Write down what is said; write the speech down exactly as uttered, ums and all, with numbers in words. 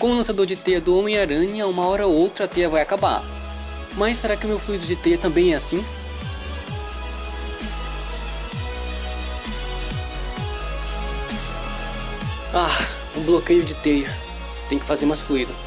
Com o lançador de teia do Homem-Aranha, uma hora ou outra a teia vai acabar. Mas será que o meu fluido de teia também é assim? Ah, um bloqueio de teia. Tem que fazer mais fluido.